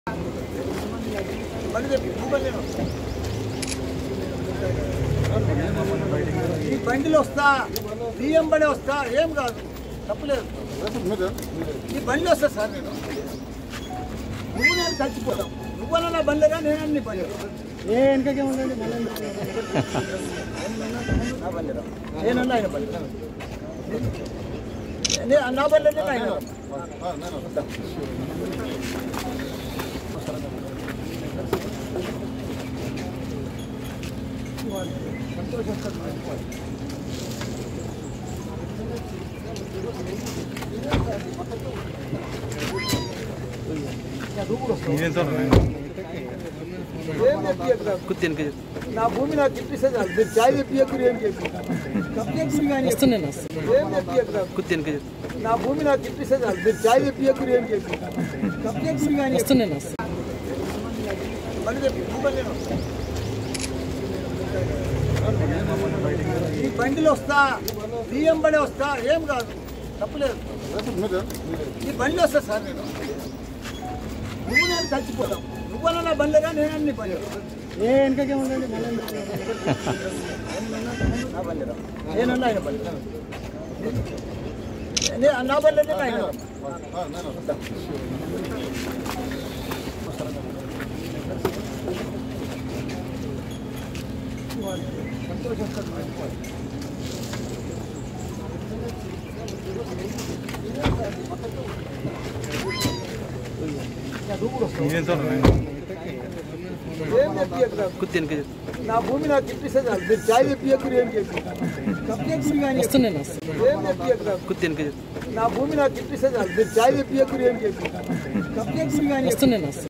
ఈ బండిలో వస్తా బియ్యం బడి వస్తా ఏం కాదు తప్పులేదు. ఈ బండి వస్తా సార్ నేను నువ్వు నేను కలిసిపోతాం. నువ్వన్నా నా బండిగా నేనన్నీ బండి వెనకకే ఉండండి నా బండిరా నేనన్నా ఆయన బండి నా బండి ఆయన నా భూమి నాకు ఇప్పిస్తే చాలు. మీరు చాయ్ తెప్పియకురు ఏం చెప్పి నా భూమి నాకు ఇప్పిస్తే చాలు. మీరు చాయ్ తెప్పియకురు ఏం చెప్పి ఈ బండిలో వస్తా బియ్యం బడి వస్తా ఏం కాదు తప్పులేదు. ఈ బండి వస్తా సార్ నేను నువ్వు నేను కలిసిపోతాం. నువ్వన్నా నా బండిగా నేనన్నీ బండి వెనకకే ఉండండి నా బండిరా నేనన్నా ఆయన బండి నా బండి ఆయన నా భూమి నాకు ఇప్పిస్తే చాలు. మీరు చాయ్ తెప్పియకురు ఏం చెప్పి నా భూమి నాకు ఇప్పిస్తే చాలు. మీరు చాయ్ తెప్పియకురు ఏం చెప్పి